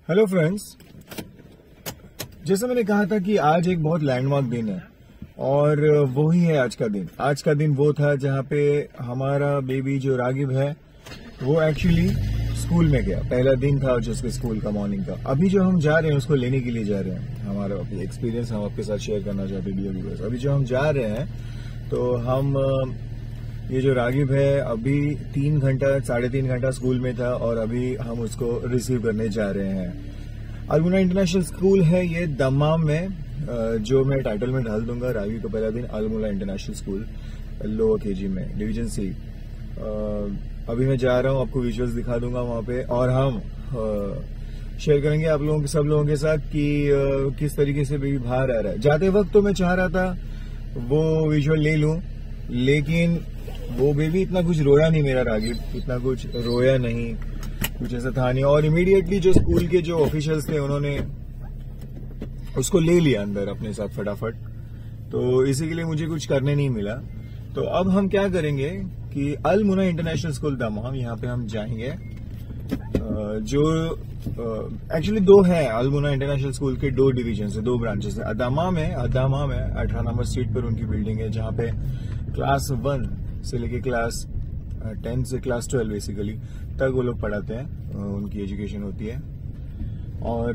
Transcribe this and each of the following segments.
Hello friends, जैसा मैंने कहा था कि आज एक बहुत लैंडमार्क दिन है और वो ही है आज का दिन। आज का दिन वो था जहाँ पे हमारा बेबी जो रागिब है वो एक्चुअली स्कूल में गया। पहला दिन था जिसके स्कूल का मॉर्निंग का। अभी जो हम जा रहे हैं उसको लेने के लिए जा रहे हैं। हमारा एक्सपीरियंस हम आपके साथ शेयर करना चाहते हैं डियर व्यूअर्स। अभी जो हम जा रहे हैं तो हम ये जो रागिब है अभी 3 घंटा 3.5 घंटा स्कूल में था और अभी हम उसको रिसीव करने जा रहे हैं। अल्मुना इंटरनेशनल स्कूल है ये दमाम में, जो मैं टाइटल में डाल दूंगा। रागिब का पहला दिन Almuna international school lower KG में, डिवीजन सी। अभी मैं जा रहा हूँ, आपको विजुअल्स दिखा दूंगा वहां पे और हम शेयर करेंगे आप लोगों के सब लोगों के साथ कि किस तरीके से बेबी बाहर आ रहा है। जाते वक्त तो मैं चाह रहा था वो विजुअल ले लूं, लेकिन वो बेबी इतना कुछ रोया नहीं। मेरा रागिब इतना कुछ रोया नहीं, कुछ ऐसा था नहीं। और इमीडिएटली जो स्कूल के जो ऑफिशियल्स थे उन्होंने उसको ले लिया अंदर अपने साथ फटाफट। तो इसी के लिए मुझे कुछ करने नहीं मिला। तो अब हम क्या करेंगे कि अल्मुना इंटरनेशनल स्कूल दमाम, यहाँ पे हम जाएंगे। जो एक्चुअली 2 है अल्मुना इंटरनेशनल स्कूल के 2 डिवीजन है, 2 ब्रांचेस है। अदामा में 18 नंबर स्ट्रीट पर उनकी बिल्डिंग है, जहाँ पे क्लास 1 से लेके क्लास 10 से क्लास 12 बेसिकली तक वो लोग पढ़ाते हैं, उनकी एजुकेशन होती है। और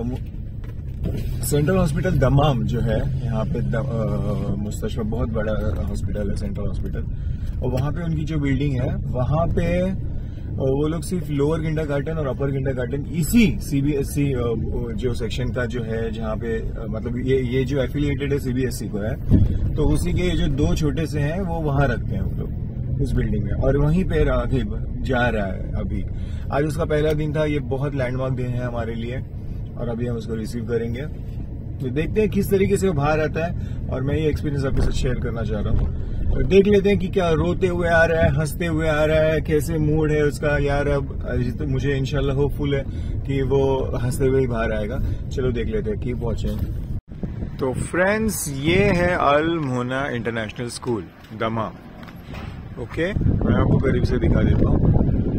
सेंट्रल हॉस्पिटल दमाम जो है यहाँ पे मुस्तशफा बहुत बड़ा हॉस्पिटल है, सेंट्रल हॉस्पिटल। और वहाँ पे उनकी जो बिल्डिंग है वहाँ पे वो लोग सिर्फ लोअर किंडरगार्टन और अपर किंडरगार्टन इसी सीबीएसई जो सेक्शन का जो है, जहाँ पे मतलब ये जो एफिलिएटेड है सीबीएसई को है, तो उसी के जो 2 छोटे से हैं वो वहां रखते हैं वो लोग उस बिल्डिंग में। और वहीं पे रागिब जा रहा है अभी। आज उसका पहला दिन था। ये बहुत लैंडमार्क दिन है हमारे लिए और अभी हम उसको रिसीव करेंगे। तो देखते हैं किस तरीके से वो बाहर आता है और मैं ये एक्सपीरियंस आपके साथ शेयर करना चाह रहा हूँ। तो देख लेते हैं कि क्या रोते हुए आ रहा है, हंसते हुए आ रहा है, कैसे मूड है उसका। यार अब तो मुझे इंशाल्लाह होपफुल है कि वो हंसते हुए ही बाहर आएगा। चलो देख लेते हैं, कीप वॉचिंग। तो फ्रेंड्स, ये है Almuna international school Dammam. Okay, मैं आपको करीब से दिखा देता हूँ।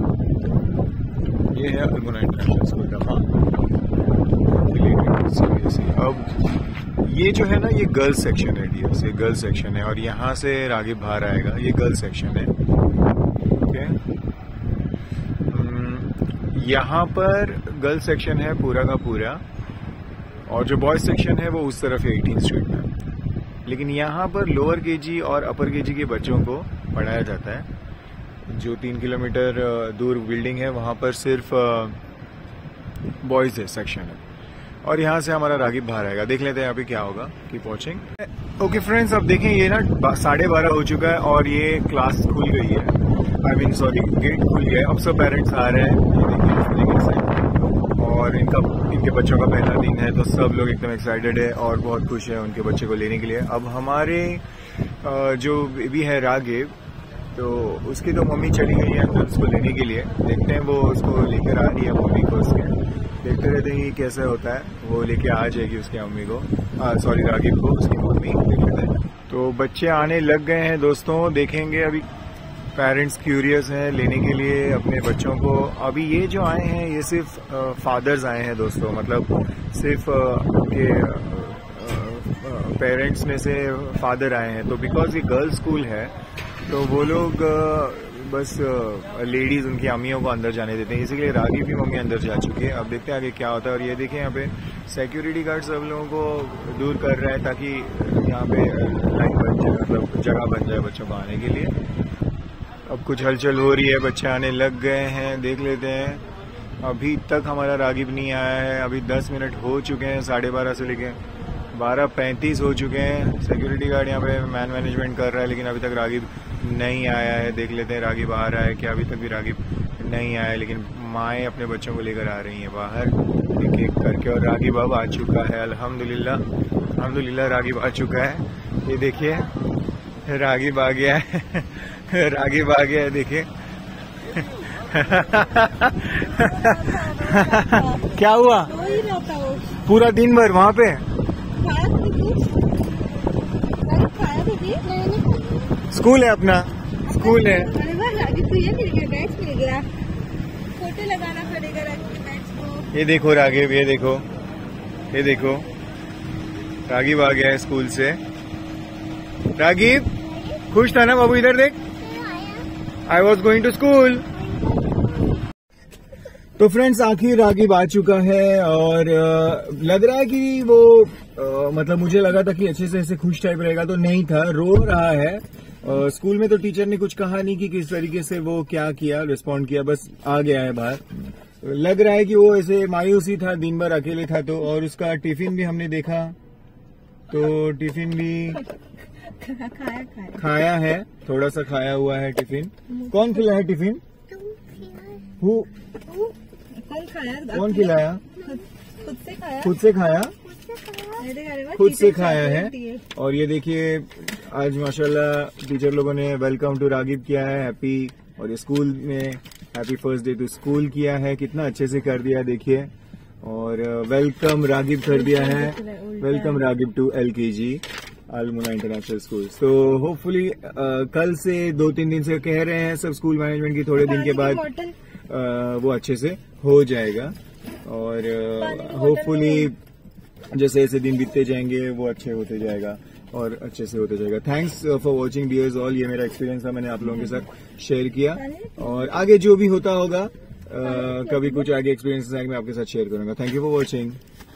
ये है अल्मुना इंटरनेशनल स्कूल दमाम। अब ये जो है ना, ये गर्ल्स सेक्शन है डियर्स, ये गर्ल्स सेक्शन है और यहाँ से रागिब बाहर आएगा। ये गर्ल्स सेक्शन है। ओके, यहाँ पर गर्ल्स सेक्शन है पूरा का पूरा, और जो बॉयज सेक्शन है वो उस तरफ है 18 स्ट्रीट में। लेकिन यहाँ पर लोअर केजी और अपर केजी के बच्चों को पढ़ाया जाता है। जो 3 किलोमीटर दूर बिल्डिंग है वहाँ पर सिर्फ बॉयज है सेक्शन है। और यहाँ से हमारा रागिब बाहर आएगा। देख लेते हैं यहाँ पे क्या होगा। Keep watching. ओके फ्रेंड्स, अब देखें ये ना 12:30 हो चुका है और ये क्लास खुल गई है। गेट खुल गया है। अब सब पेरेंट्स आ रहे हैं, ये देखिए इस तरीके से। और इनके बच्चों का पहला दिन है तो सब लोग एकदम एक्साइटेड है और बहुत खुश है उनके बच्चे को लेने के लिए। अब हमारे जो बेबी है रागिब, तो उसकी तो मम्मी चली गई है अंदर उसको लेने के लिए। देखते हैं वो उसको लेकर आ रही है मम्मी को उसके। देखते रहते हैं कि कैसे होता है। वो लेके आ जाएगी उसकी मम्मी को, सॉरी रागिब को उसकी मम्मी। देख लेते हैं। तो बच्चे आने लग गए हैं दोस्तों, देखेंगे। अभी पेरेंट्स क्यूरियस हैं लेने के लिए अपने बच्चों को। अभी ये जो आए हैं ये सिर्फ फादर्स आए हैं दोस्तों, मतलब सिर्फ उनके पेरेंट्स में से फादर आए हैं। तो बिकॉज ये गर्ल्स स्कूल है तो वो लोग बस लेडीज उनकी अम्मियों को अंदर जाने देते हैं, इसीलिए रागिब की मम्मी अंदर जा चुकी है। अब देखते हैं आगे क्या होता है। और ये देखिए यहाँ पे सिक्योरिटी गार्ड सब लोगों को दूर कर रहा है ताकि यहाँ पे लाइन बन जाए, मतलब जगह बन जाए बच्चों को आने के लिए। अब कुछ हलचल हो रही है, बच्चे आने लग गए हैं। देख लेते हैं। अभी तक हमारा रागिब नहीं आया है। अभी 10 मिनट हो चुके हैं, 12:30 से लेके 12:35 हो चुके हैं। सिक्योरिटी गार्ड यहाँ पे मैनेजमेंट कर रहा है, लेकिन अभी तक रागिब नहीं आया है। देख लेते हैं रागिब आ रहा है क्या। अभी तक भी रागिब नहीं आया है, लेकिन माएँ अपने बच्चों को लेकर आ रही हैं बाहर एक एक करके। और रागिब अब आ चुका है, अल्हम्दुलिल्लाह रागिब आ चुका है। ये देखिए रागिब आ गया है। रागिब आ गया है, देखिए। क्या हुआ? पूरा दिन भर वहाँ पे स्कूल है, अपना स्कूल है। फोटो लगाना पड़ेगा। ये देखो रागिब, ये देखो, ये देखो रागिब आ गया है स्कूल से। रागिब खुश था ना बाबू? इधर देख, I was going to school. तो फ्रेंड्स आखिर रागिब आ चुका है और लग रहा है कि वो मतलब मुझे लगा था कि अच्छे से ऐसे खुश टाइप रहेगा, तो नहीं था, रो रहा है। स्कूल में तो टीचर ने कुछ कहा नहीं कि किस तरीके से वो क्या किया, रिस्पॉन्ड किया, बस आ गया है बाहर। लग रहा है कि वो ऐसे मायूसी था, दिन भर अकेले था तो। और उसका टिफिन भी हमने देखा तो टिफिन भी खाया है, थोड़ा सा खाया हुआ है टिफिन। कौन खिलाया टिफिन? कौन खिलाया? खुद से खाया, खुद से खाया है। और ये देखिए आज माशाल्लाह टीचर लोगों ने वेलकम टू रागिब किया है, हैप्पी, और ये स्कूल में happy first day to school किया है, कितना अच्छे से कर दिया देखिए। और वेलकम रागिब कर दिया है, welcome Ragib to LKG Almuna international school. तो होपफुली कल से 2-3 दिन से कह रहे हैं सब स्कूल मैनेजमेंट की, थोड़े दिन के बाद वो अच्छे से हो जाएगा। और होपफुली जैसे जैसे दिन बीतते जाएंगे वो अच्छे होते जाएगा और अच्छे से होते जाएगा। Thanks for watching dears all. ये मेरा एक्सपीरियंस था, मैंने आप लोगों के साथ शेयर किया, और आगे जो भी होता होगा कभी कुछ आगे एक्सपीरियंस आगे मैं आपके साथ शेयर करूंगा। Thank you for watching.